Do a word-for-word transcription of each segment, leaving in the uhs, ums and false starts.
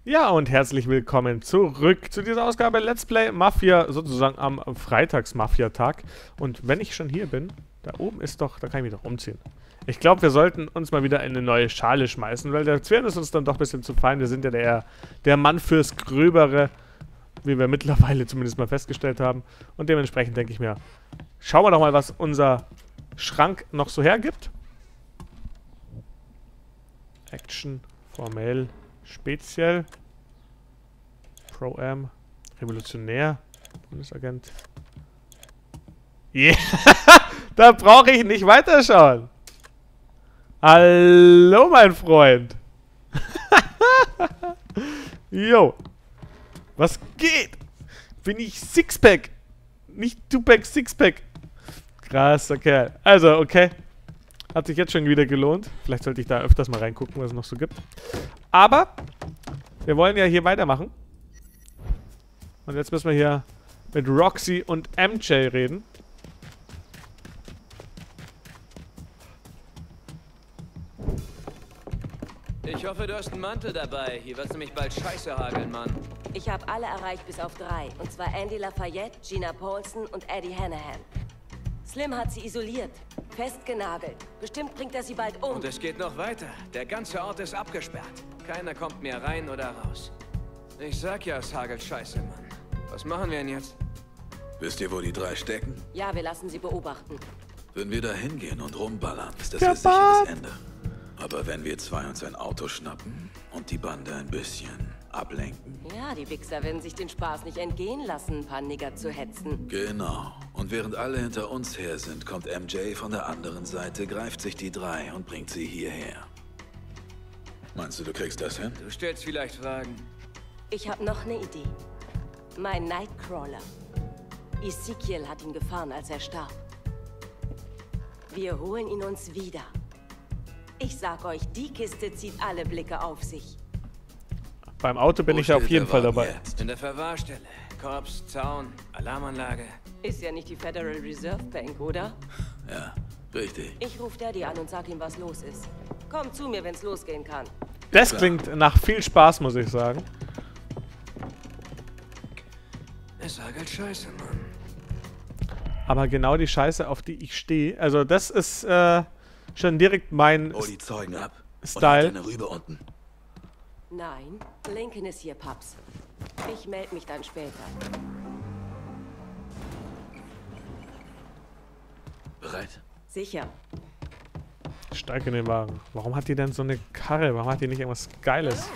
Ja, und herzlich willkommen zurück zu dieser Ausgabe Let's Play Mafia, sozusagen am Freitags-Mafia-Tag. Und wenn ich schon hier bin, da oben ist doch, da kann ich mich doch umziehen. Ich glaube, wir sollten uns mal wieder eine neue Schale schmeißen, weil der Zwirn ist uns dann doch ein bisschen zu fein. Wir sind ja der, der Mann fürs Gröbere, wie wir mittlerweile zumindest mal festgestellt haben. Und dementsprechend denke ich mir, schauen wir doch mal, was unser Schrank noch so hergibt. Action, formell, speziell, Pro-Am, Revolutionär, Bundesagent. Yeah, da brauche ich nicht weiterschauen. Hallo, mein Freund. Jo, was geht? Bin ich Sixpack, nicht Tupac Sixpack. Krasser Kerl. Also, okay. Hat sich jetzt schon wieder gelohnt. Vielleicht sollte ich da öfters mal reingucken, was es noch so gibt. Aber wir wollen ja hier weitermachen. Und jetzt müssen wir hier mit Roxy und M J reden. Ich hoffe, du hast einen Mantel dabei. Hier wird nämlich bald Scheiße hageln, Mann. Ich habe alle erreicht bis auf drei. Und zwar Andy Lafayette, Gina Paulson und Eddie Hanahan. Slim hat sie isoliert. Festgenagelt. Bestimmt bringt er sie bald um. Und es geht noch weiter. Der ganze Ort ist abgesperrt. Keiner kommt mehr rein oder raus. Ich sag ja, es hagelt Scheiße, Mann. Was machen wir denn jetzt? Wisst ihr, wo die drei stecken? Ja, wir lassen sie beobachten. Wenn wir da hingehen und rumballern, ist das Ja, ihr sicheres Ende. Aber wenn wir zwei uns ein Auto schnappen und die Bande ein bisschen ablenken. Ja, die Wichser werden sich den Spaß nicht entgehen lassen, ein paar Nigger zu hetzen. Genau. Und während alle hinter uns her sind, kommt M J von der anderen Seite, greift sich die drei und bringt sie hierher. Meinst du, du kriegst das hin? Du stellst vielleicht Fragen. Ich habe noch eine Idee. Mein Nightcrawler. Ezekiel hat ihn gefahren, als er starb. Wir holen ihn uns wieder. Ich sag euch, die Kiste zieht alle Blicke auf sich. Beim Auto bin Wo ich ja auf steht jeden der Fall Wagen dabei. jetzt? In der Verwahrstelle. Korps, Zaun, Alarmanlage. Ist ja nicht die Federal Reserve Bank, oder? Ja, richtig. Ich rufe Daddy an und sag ihm, was los ist. Komm zu mir, wenn's losgehen kann. Das klingt nach viel Spaß, muss ich sagen. Es hagelt Scheiße, Mann. Aber genau die Scheiße, auf die ich stehe. Also das ist äh, schon direkt mein Hol die Zeugen ab. Style. Und halt deine Rübe unten. Nein, Lincoln ist hier, Paps. Ich melde mich dann später. Bereit? Sicher. Steig in den Wagen. Warum hat die denn so eine Karre? Warum hat die nicht irgendwas Geiles?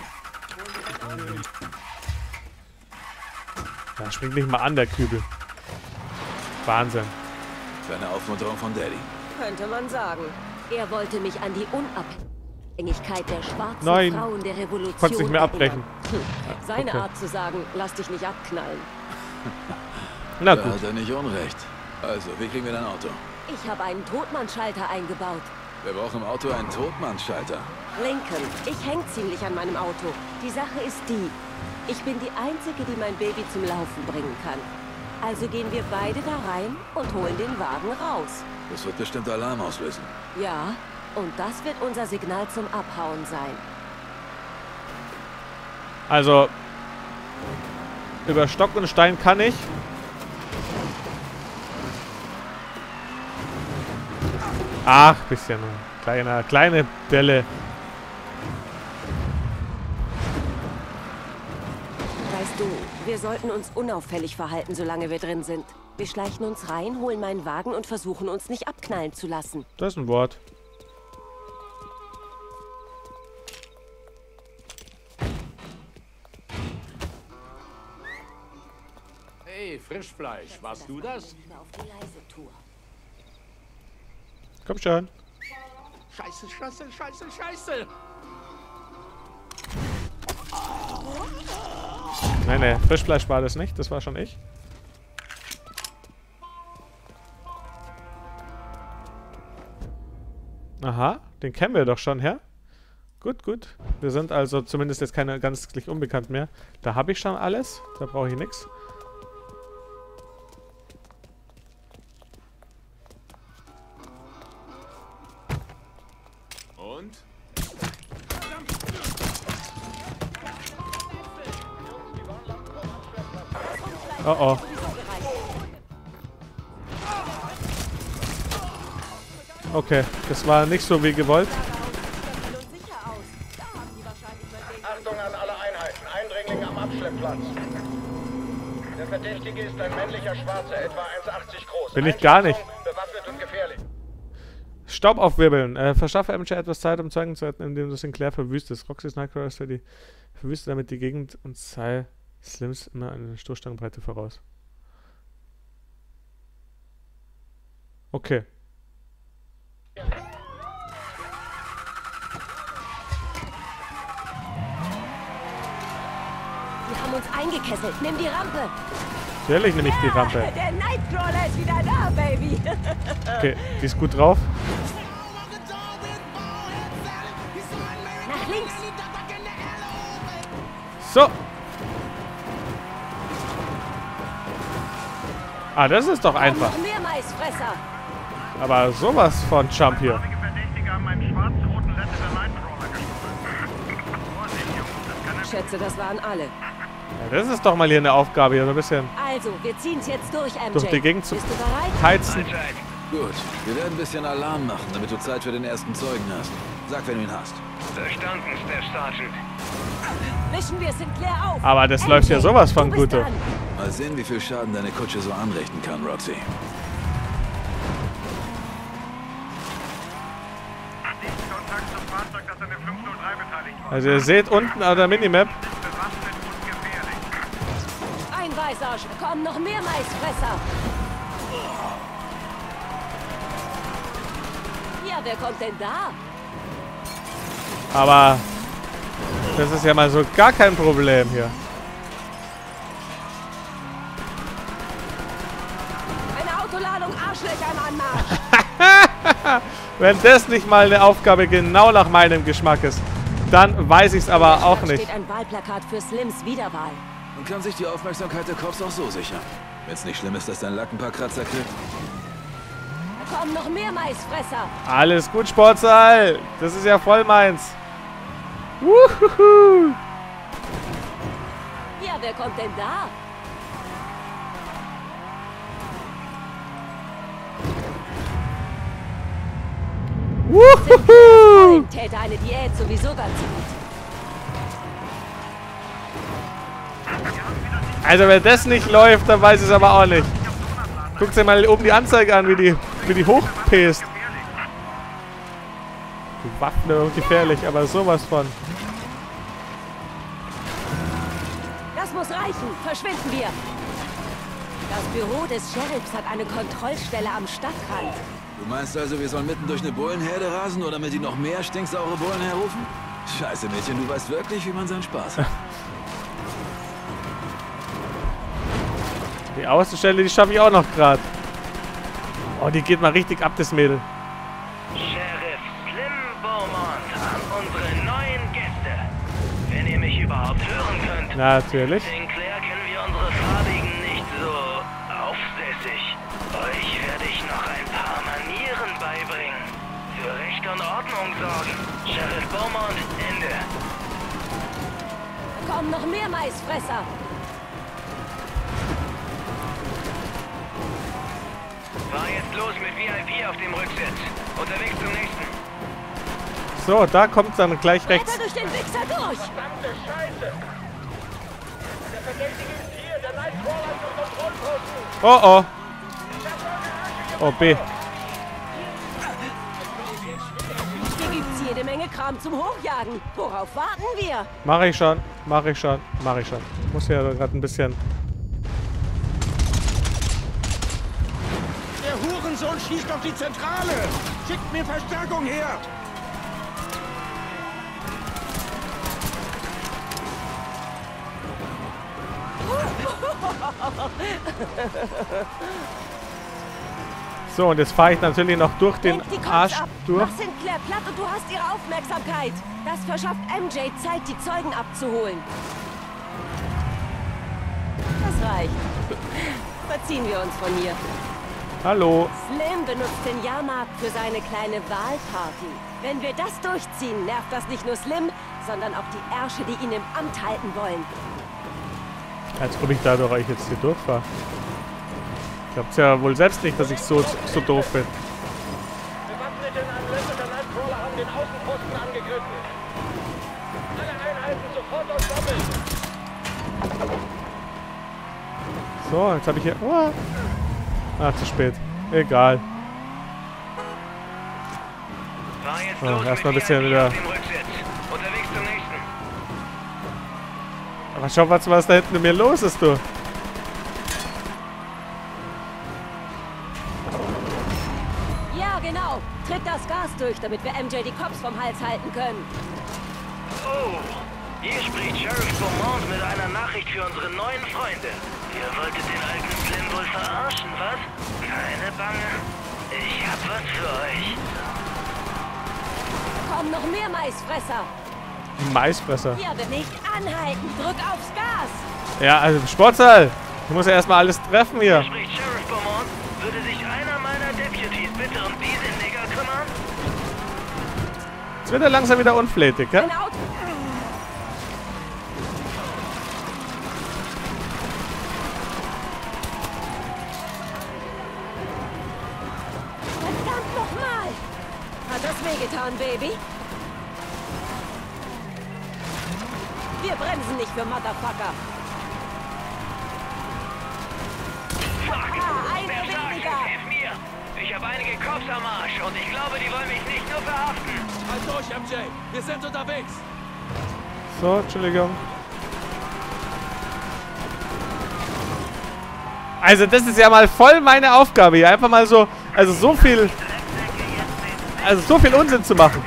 Da springt nicht mal an, der Kübel. Wahnsinn. Kleine Aufmunterung von Daddy. Könnte man sagen. Er wollte mich an die Unabhängigkeit der schwarzen Nein. Frauen der Revolution Konntest nicht mehr abbrechen. erinnern. Hm. Seine Okay. Art zu sagen, lass dich nicht abknallen. Na Da gut. hat er nicht unrecht. Also, wie kriegen wir dein Auto? Ich habe einen Totmannschalter eingebaut. Wir brauchen im Auto einen Totmannschalter. Lincoln, ich häng ziemlich an meinem Auto. Die Sache ist die, ich bin die Einzige, die mein Baby zum Laufen bringen kann. Also gehen wir beide da rein und holen den Wagen raus. Das wird bestimmt Alarm auslösen. Ja, und das wird unser Signal zum Abhauen sein. Also, über Stock und Stein kann ich. Ach, bisschen. Kleiner, kleine Delle. Weißt du, wir sollten uns unauffällig verhalten, solange wir drin sind. Wir schleichen uns rein, holen meinen Wagen und versuchen uns nicht abknallen zu lassen. Das ist ein Wort. Hey, Frischfleisch, warst du das? Lieber auf die leise Tour. Komm schon. Scheiße, scheiße, scheiße, scheiße! Nein, nein, Frischfleisch war das nicht. Das war schon ich. Aha, den kennen wir doch schon, her. Gut, gut. Wir sind also zumindest jetzt keine ganz gleich unbekannt mehr. Da habe ich schon alles. Da brauche ich nichts. Und? Oh oh. Okay, das war nicht so wie gewollt. Achtung an alle Einheiten. Eindringling am Abschleppplatz. Der Verdächtige ist ein männlicher Schwarzer, etwa eins Komma achtzig groß. Bin ich gar nicht. Bewaffnet und gefährlich. Staub aufwirbeln. Äh, verschaffe M J etwas Zeit, um Zeugen zu retten, indem du Sinclair verwüstest. Roxy's Nightcrawler ist für die verwüste damit die Gegend und sei Slims immer eine Stoßstangenbreite voraus. Okay. Die haben uns eingekesselt. Nimm die Rampe. Natürlich nehme ich die Rampe. Der Nightcrawler ist wieder da, Baby. Okay, die ist gut drauf. Nach links. So. Ah, das ist doch einfach. Noch mehr Maisfresser. Aber sowas von Jump hier. Ich schätze, das waren alle. Ja, das ist doch mal hier eine Aufgabe, hier so ein bisschen Also, wir ziehen es jetzt durch, M J. durch die Gegend zu Bist du bereit? heizen. Gut, wir werden ein bisschen Alarm machen, damit du Zeit für den ersten Zeugen hast. Sag, wenn du ihn hast. Verstanden, Staff Sergeant. Mischen wir Sinclair auf. Aber das M läuft ja J, sowas von du bist gut. dran. Mal sehen, wie viel Schaden deine Kutsche so anrichten kann, Roxy. Also ihr seht unten an der Minimap, Ein Weißarsch. Kommen noch mehr Maisfresser. Ja, wer kommt denn da? aber das ist ja mal so gar kein Problem hier. Eine Autoladung Arschlöcher im Anmarsch. Wenn das nicht mal eine Aufgabe genau nach meinem Geschmack ist, dann weiß ich es aber auch Da nicht. steht ein Wahlplakat für Slims Wiederwahl. Und kann sich die Aufmerksamkeit der Cops auch so sichern. Wenn es nicht schlimm ist, dass dein Lack ein paar Kratzer kriegt. Da kommen noch mehr Maisfresser. Alles gut, Sportsaal. Das ist ja voll meins. Wuhuhu. Ja, wer kommt denn da? Wuhuhu. Täte eine Diät sowieso ganz gut. Also wenn das nicht läuft, dann weiß ich es aber auch nicht. Guckt dir mal oben die Anzeige an, wie die, wie die hochpest. Die Waffen sind gefährlich, aber sowas von. Das muss reichen. Verschwinden wir. Das Büro des Sheriffs hat eine Kontrollstelle am Stadtrand. Du meinst also, wir sollen mitten durch eine Bullenherde rasen oder mit die noch mehr stinksaure Bullen herrufen? Scheiße, Mädchen, du weißt wirklich, wie man seinen Spaß hat. Die Außenstelle, die schaffe ich auch noch gerade. Oh, die geht mal richtig ab, das Mädel. Sheriff Slim Beaumont an unsere neuen Gäste. Wenn ihr mich überhaupt hören könnt. Natürlich. Sinclair kennen wir unsere Farbigen nicht so aufsässig. Euch werde ich noch ein paar Manieren beibringen. Für Recht und Ordnung sorgen. Sheriff Beaumont, Ende. Da kommen noch mehr Maisfresser. Fahr jetzt los mit V I P auf dem Rücksitz. Unterwegs zum nächsten. So, da kommt dann gleich rechts. Bretter durch den Wichser durch. Verdammte Scheiße! Der Verdächtige ist hier, der Nightcrawler ist auf Kontrollposten! Oh, oh. Oh, B. Hier gibt's jede Menge Kram zum Hochjagen. Worauf warten wir? Mache ich schon, mache ich schon, mache ich schon. Muss ja gerade ein bisschen... Der Hurensohn schießt auf die Zentrale! Schickt mir Verstärkung her! So, und jetzt fahre ich natürlich noch durch den Lenk die Cops Arsch ab. durch. Mach Sinclair platt und du hast ihre Aufmerksamkeit. Das verschafft M J Zeit, die Zeugen abzuholen. Das reicht. Verziehen wir uns von hier. Hallo. Slim benutzt den Jahrmarkt für seine kleine Wahlparty. Wenn wir das durchziehen, nervt das nicht nur Slim, sondern auch die Ärsche, die ihn im Amt halten wollen. Als ob ich da durch euch jetzt hier durchfahre. Glaubt ja wohl selbst nicht, dass ich so, so doof bin. Bewaffnete in einem Länder Nightcrawler haben den Außenposten angegriffen. Alle Einheiten sofort aussammeln. So, jetzt habe ich hier... Oh. Ah, zu spät. Egal. Oh, erstmal ein bisschen wieder... Unterwegs zum nächsten. Aber schau mal, was da hinten mit mir los ist, du. Ja, genau. Tritt das Gas durch, damit wir M J die Cops vom Hals halten können. Oh, hier spricht Sheriff Beaumont mit einer Nachricht für unsere neuen Freunde. Ihr wolltet den alten Slim wohl verarschen, was? Keine Bange. Ich hab was für euch. Kommen noch mehr Maisfresser. Maisfresser. Hier wird nicht anhalten. Drück aufs Gas. Ja, also Sportsaal. Ich muss ja erstmal alles treffen hier. Hier spricht Sheriff Beaumont. Würde sich einer meiner Deputies bitte um diese Nigger kümmern? Jetzt wird er langsam wieder unflätig, gell? Ein Auto. Verdammt nochmal. Hat das wehgetan, Baby? Wir bremsen nicht für Motherfucker. Ah, eine Wer sagt, weniger. hilf mir! Ich habe einige Cops am Arsch und ich glaube, die wollen mich nicht nur verhaften. Halt durch, M J. Wir sind unterwegs. So, Entschuldigung. Also das ist ja mal voll meine Aufgabe hier. Einfach mal so, also so viel, also so viel Unsinn zu machen.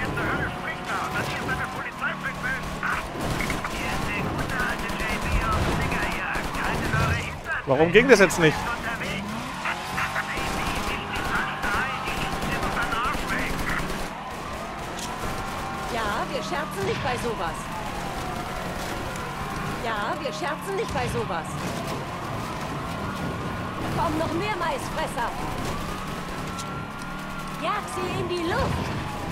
Warum ging das jetzt nicht? Ja, wir scherzen nicht bei sowas. Ja, wir scherzen nicht bei sowas. Kommen noch mehr Maisfresser. Jag sie in die Luft.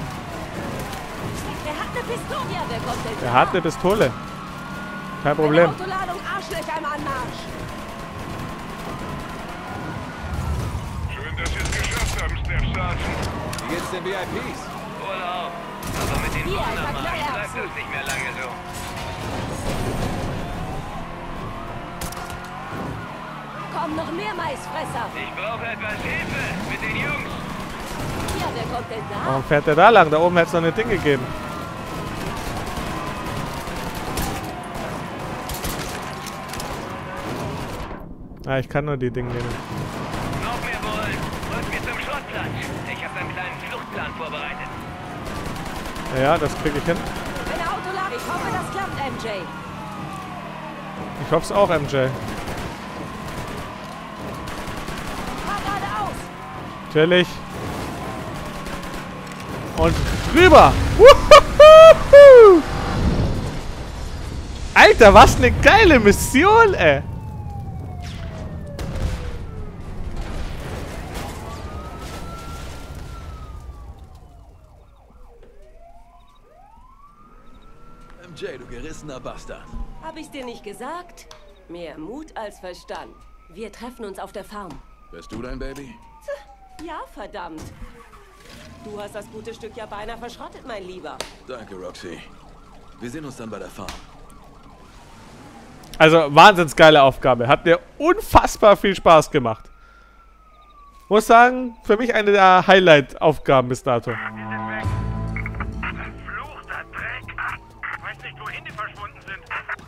Der hat eine Pistole. Ja, wer kommt denn da? Er hat eine Pistole. Kein Problem. Eine Autoladung Arschlöcher im Anmarsch. Schön, dass Sie es geschafft haben, Staff Sergeant. Wie geht's den V I Ps? Urlaub. Aber mit den Hier, Waffen am Verkleider Arsch bleibt abziehen. das nicht mehr lange so. Kommen noch mehr Maisfresser. Ich brauche etwas Hilfe mit den Jungs. Ja, wer kommt denn da? Warum fährt der da lang? Da oben hätte es noch ein Ding gegeben. Ah, ich kann nur die Dinge nehmen. Noch mehr Bullen. Folgt mir zum Schrottplatz. Ich habe einen kleinen Fluchtplan vorbereitet. Ja, das kriege ich hin. Eine Autoladung. Ich hoffe, das klappt, M J. Ich hoffe es auch, M J. Fahr geradeaus. Natürlich. Und rüber. Wuhuhuhu. Alter, was eine geile Mission, ey. M J, du gerissener Bastard. Hab ich's dir nicht gesagt? Mehr Mut als Verstand. Wir treffen uns auf der Farm. Bist du dein Baby? Ja, verdammt. Du hast das gute Stück ja beinahe verschrottet, mein Lieber. Danke, Roxy. Wir sehen uns dann bei der Farm. Also, wahnsinns geile Aufgabe. Hat mir unfassbar viel Spaß gemacht. Muss sagen, für mich eine der Highlight-Aufgaben bis dato. Verfluchter Dreck. Ich weiß nicht, wohin die verschwunden sind.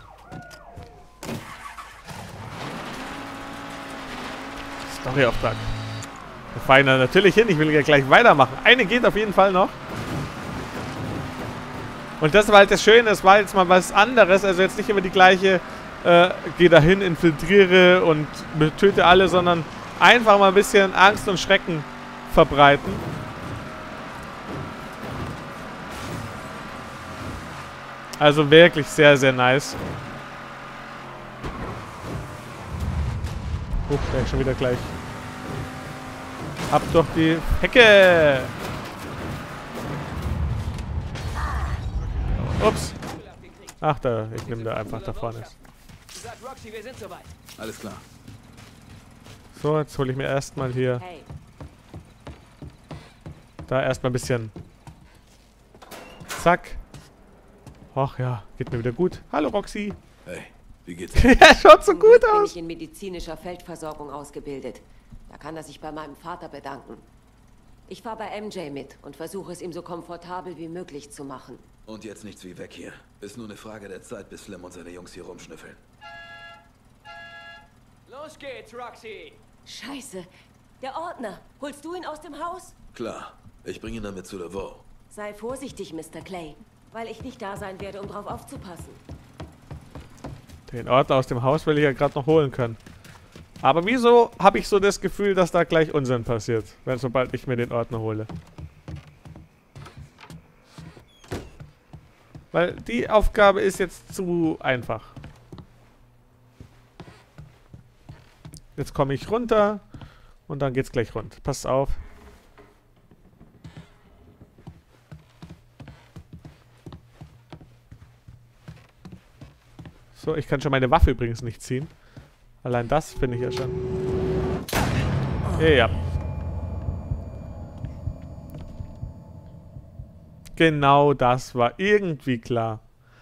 Storyauftrag. Wir fahren da natürlich hin. Ich will ja gleich weitermachen. Eine geht auf jeden Fall noch. Und das war halt das Schöne. Es war jetzt mal was anderes. Also jetzt nicht immer die gleiche, äh, geh dahin, infiltriere und töte alle, sondern einfach mal ein bisschen Angst und Schrecken verbreiten. Also wirklich sehr, sehr nice. Huch, gleich schon wieder gleich. Ab doch die Hecke! Ups. Ach, da, ich nehme da einfach da vorne. Sagt Roxy, wir sind soweit. Alles klar. So, jetzt hole ich mir erstmal hier. Hey, Da erstmal ein bisschen. Zack. Ach ja, geht mir wieder gut. Hallo Roxy. Hey, wie geht's? Ja, schaut so zum Glück gut bin aus. ich in medizinischer Feldversorgung ausgebildet. Da kann er sich bei meinem Vater bedanken. Ich fahre bei M J mit und versuche es ihm so komfortabel wie möglich zu machen. Und jetzt nichts wie weg hier. Ist nur eine Frage der Zeit, bis Slim und seine Jungs hier rumschnüffeln. Los geht's, Roxy. Scheiße. Der Ordner. Holst du ihn aus dem Haus? Klar, ich bringe ihn damit zu Laveau. Sei vorsichtig, Mister Clay, weil ich nicht da sein werde, um drauf aufzupassen. Den Ordner aus dem Haus will ich ja gerade noch holen können. Aber wieso habe ich so das Gefühl, dass da gleich Unsinn passiert, wenn sobald ich mir den Ordner hole? Weil die Aufgabe ist jetzt zu einfach. Jetzt komme ich runter und dann geht's gleich rund. Passt auf. So, ich kann schon meine Waffe übrigens nicht ziehen. Allein das finde ich ja schon. Ja. Genau das war irgendwie klar.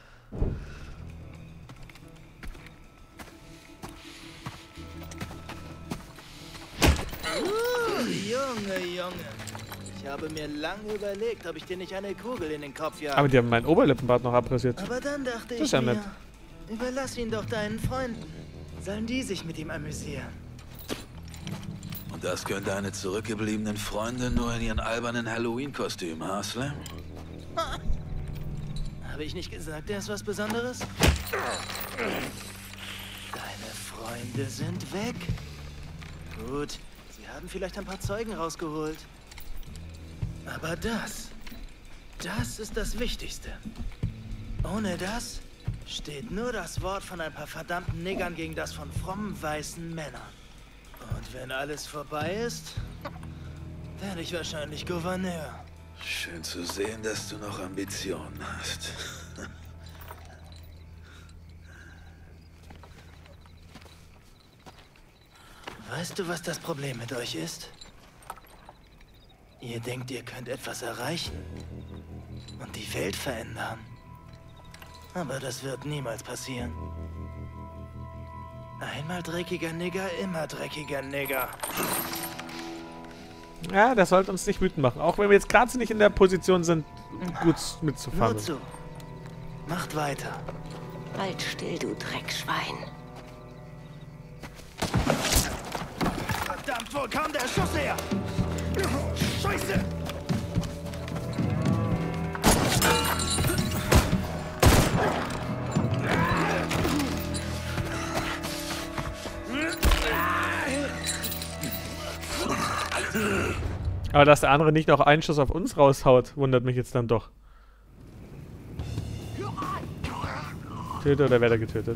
Junge, Junge. Ich habe mir lange überlegt, ob ich dir nicht eine Kugel in den Kopf jage. Aber die haben meinen Oberlippenbart noch abrasiert. Aber dann dachte Das ich ist ja mir, nett. überlass ihn doch deinen Freunden. Sollen die sich mit ihm amüsieren? Und das können deine zurückgebliebenen Freunde nur in ihren albernen Halloween-Kostümen, ha, Slim? Habe ich nicht gesagt, er ist was Besonderes? Deine Freunde sind weg. Gut, sie haben vielleicht ein paar Zeugen rausgeholt. Aber das, das ist das Wichtigste. Ohne das steht nur das Wort von ein paar verdammten Niggern gegen das von frommen weißen Männern. Und wenn alles vorbei ist, werde ich wahrscheinlich Gouverneur. Schön zu sehen, dass du noch Ambitionen hast. Weißt du, was das Problem mit euch ist? Ihr denkt, ihr könnt etwas erreichen und die Welt verändern. Aber das wird niemals passieren. Einmal dreckiger Nigger, immer dreckiger Nigger. Ja, das sollte uns nicht wütend machen. Auch wenn wir jetzt gerade nicht in der Position sind, gut mitzufahren. Nur zu. Macht weiter. Halt still, du Dreckschwein. Verdammt, wo kam der Schuss her? Scheiße! Aber dass der andere nicht noch einen Schuss auf uns raushaut, wundert mich jetzt dann doch. Töte oder wird er getötet?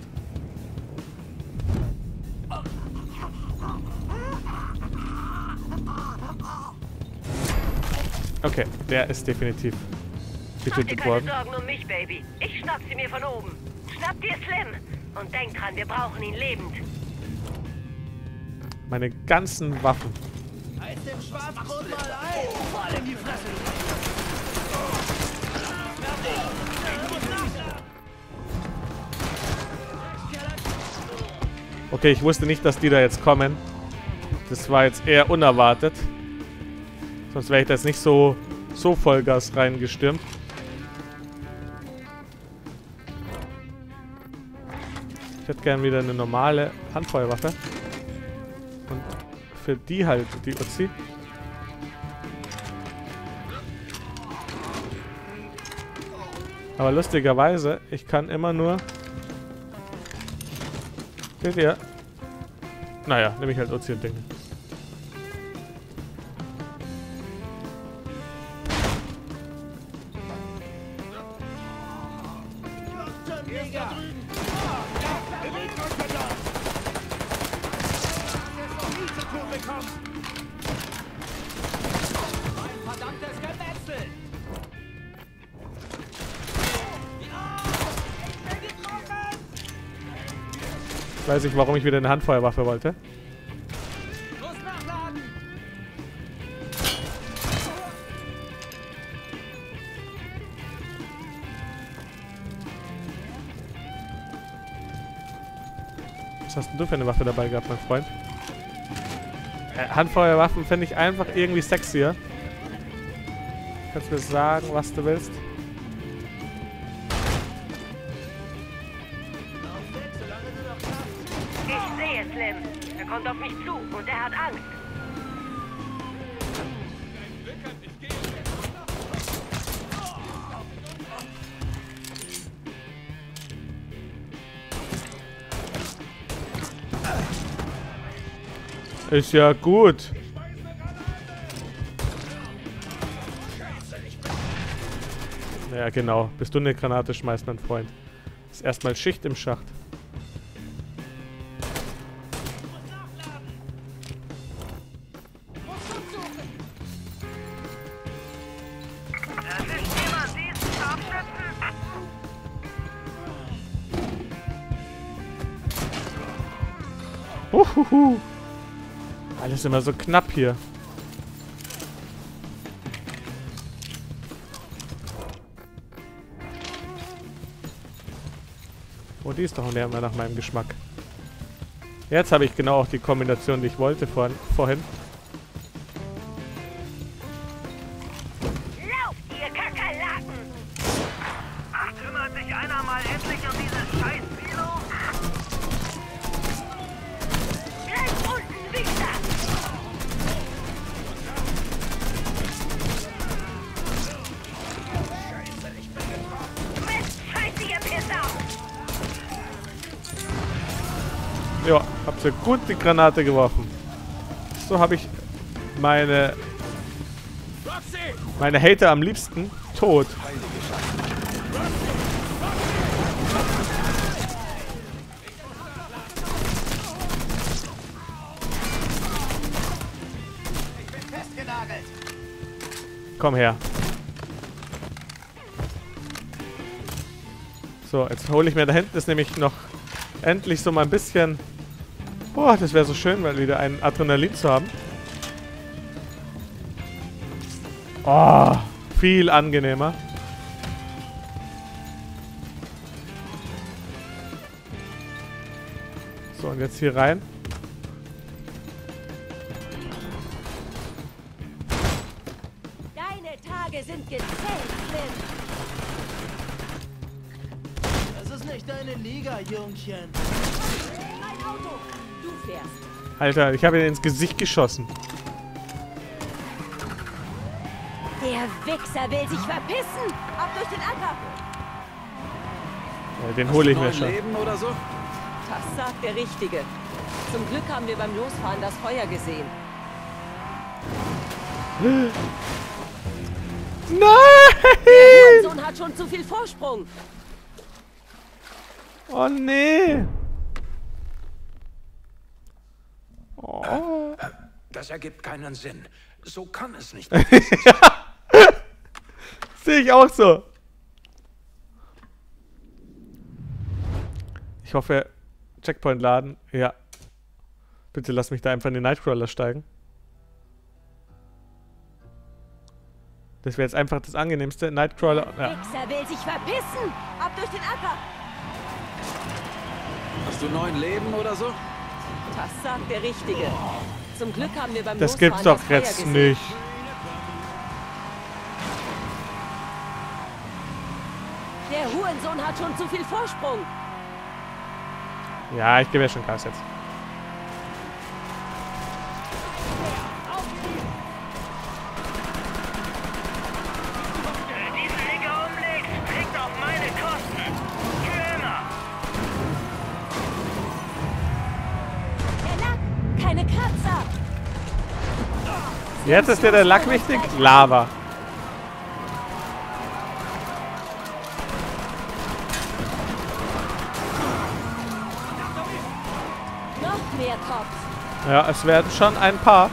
Okay, der ist definitiv Mach dir getötet keine worden. Sorgen um mich, Baby. Ich schnapp sie mir von oben. Schnapp dir Slim. Und denk dran, wir brauchen ihn lebend. Meine ganzen Waffen. Heiß dem Schwarzbrot mal ein! Voll in die Fresse! Okay, ich wusste nicht, dass die da jetzt kommen. Das war jetzt eher unerwartet. Sonst wäre ich da jetzt nicht so, so Vollgas reingestürmt. Ich hätte gern wieder eine normale Handfeuerwaffe. Und für die halt die Uzi. Aber lustigerweise, ich kann immer nur... Seht ihr? Naja, nehme ich halt Uzi und Dinge. Weiß ich, warum ich wieder eine Handfeuerwaffe wollte. Was hast denn du für eine Waffe dabei gehabt, mein Freund? Äh, Handfeuerwaffen finde ich einfach irgendwie sexier. Kannst du mir sagen, was du willst? Ich sehe Slim. Er kommt auf mich zu und er hat Angst. Ist ja gut. Ja, genau. Bis du eine Granate schmeißt, mein Freund. Ist erstmal Schicht im Schacht. Uhuhu. Alles immer so knapp hier. Oh, die ist doch mehr nach meinem Geschmack. Jetzt habe ich genau auch die Kombination, die ich wollte vor, vorhin. Lauft, ihr Kakerlaken! Ach, kümmert sich einer mal endlich um dieses scheiß Silo? Bleib unten, Wichser! Mist, scheiße, ihr Pisser! Ja, habt ihr gut die Granate geworfen. So habe ich meine meine Hater am liebsten tot. Komm her. So, jetzt hole ich mir da hinten ist nämlich noch endlich so mal ein bisschen. Boah, das wäre so schön, mal wieder ein Adrenalin zu haben. Oh, viel angenehmer. So, und jetzt hier rein. Deine Tage sind gezählt, Slim. Das ist nicht deine Liga, Jungchen. Mein Auto. Du fährst. Alter, ich habe ihn ins Gesicht geschossen. Der Wichser will sich verpissen. Ab durch den Acker. Ja, den hole ich mir Neun schon. Leben oder so? Das sagt der Richtige. Zum Glück haben wir beim Losfahren das Feuer gesehen. Nein! Der Sohn hat schon zu viel Vorsprung. Oh nee! Oh. Das ergibt keinen Sinn. So kann es nicht. Sehe ich auch so. Ich hoffe, Checkpoint laden. Ja. Bitte lass mich da einfach in den Nightcrawler steigen. Das wäre jetzt einfach das angenehmste. Nightcrawler. Ja. Wichser will sich verpissen. Ab durch den Acker. Hast du neun Leben oder so? Das sagt der Richtige. Zum Glück haben wir beim Das Losfahren gibt's doch das Feuer jetzt gesehen. nicht. Der Hurensohn hat schon zu viel Vorsprung. Ja, ich gebe ja schon Gas jetzt. Wer diesen Lenker umlegt, kriegt auf meine Kosten. Für immer. Der Lack, keine Kratzer. Jetzt ist dir der Lack wichtig? Lava. Noch mehr Cops. Ja, es werden schon ein paar.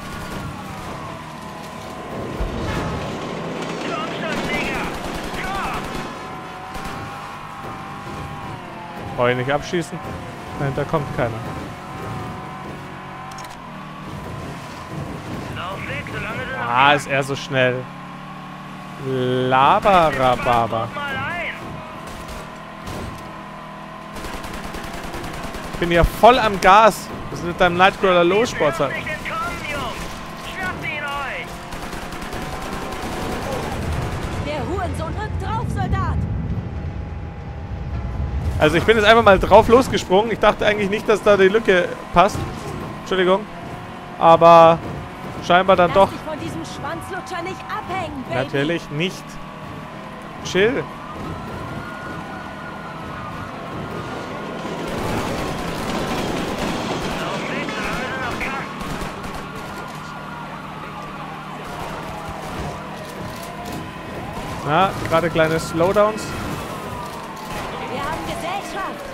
Komm schon, Digga. Komm. Brauche ich nicht abschießen. Dahinter kommt keiner. Ah, ist er so schnell. Labarababa. Ich bin ja voll am Gas. Was ist mit deinem Nightcrawler los, Sportler? Der Hurensohn rückt drauf, Soldat! Also ich bin jetzt einfach mal drauf losgesprungen. Ich dachte eigentlich nicht, dass da die Lücke passt. Entschuldigung. Aber scheinbar dann doch. Lass dich von diesem Schwanzlutscher nicht abhängen, Baby. Natürlich nicht. Chill. Na, gerade kleine Slowdowns. Wir haben Gesellschaft.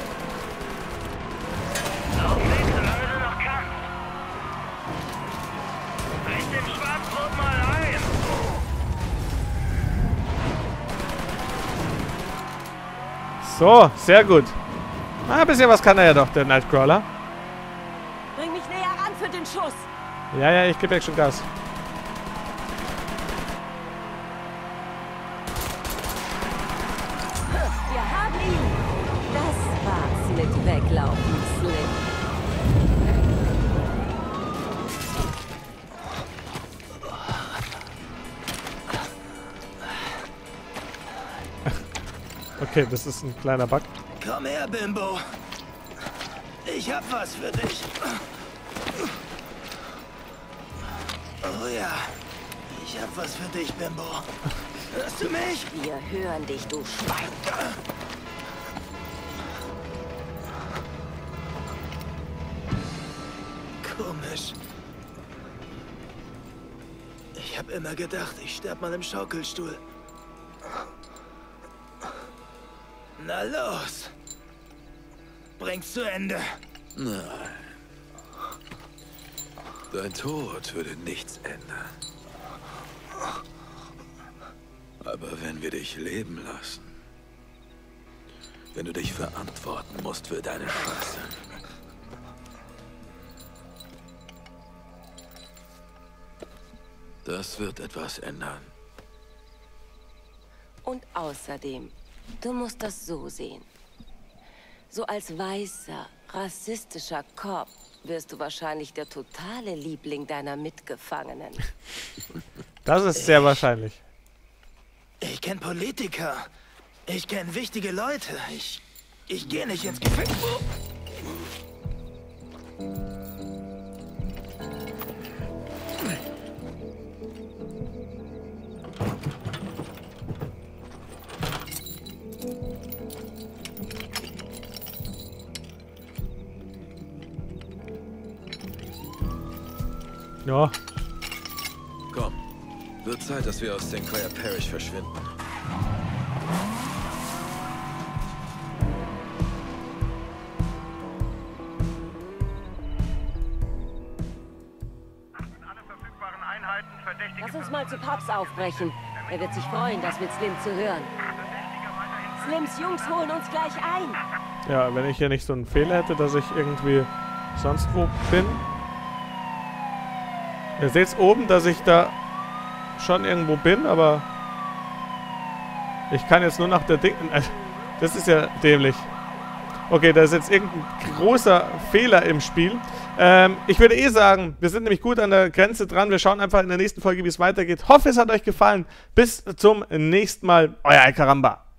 So, sehr gut. Na, ein bisschen was kann er ja doch, der Nightcrawler. Bring mich näher ran für den Schuss. Ja, ja, ich gebe jetzt schon Gas. Wir haben ihn. Das war's mit Weglaufen, Slim. Okay, das ist ein kleiner Bug. Komm her, Bimbo. Ich hab was für dich. Oh ja. Ich hab was für dich, Bimbo. Hörst du mich? Wir hören dich, du Schwein. Komisch. Ich hab immer gedacht, ich sterb mal im Schaukelstuhl. Na los. Bring's zu Ende. Nein. Dein Tod würde nichts ändern. Aber wenn wir dich leben lassen, wenn du dich verantworten musst für deine Scheiße, das wird etwas ändern. Und außerdem, du musst das so sehen. So als weißer, rassistischer Cop wirst du wahrscheinlich der totale Liebling deiner Mitgefangenen. Das ist sehr wahrscheinlich. Ich kenne Politiker. Ich kenne wichtige Leute. Ich, ich gehe nicht ins Gefängnis. Ja. Komm, wird Zeit, dass wir aus Sinclair Parish verschwinden. Lass uns mal zu Paps aufbrechen. Er wird sich freuen, das mit Slim zu hören. Slims Jungs holen uns gleich ein. Ja, wenn ich hier nicht so einen Fehler hätte, dass ich irgendwie sonst wo bin. Ihr seht oben, dass ich da schon irgendwo bin, aber ich kann jetzt nur nach der Ding... Das ist ja dämlich. Okay, da ist jetzt irgendein großer Fehler im Spiel. Ähm, ich würde eh sagen, wir sind nämlich gut an der Grenze dran. Wir schauen einfach in der nächsten Folge, wie es weitergeht. Hoffe, es hat euch gefallen. Bis zum nächsten Mal. Euer Alcaramba.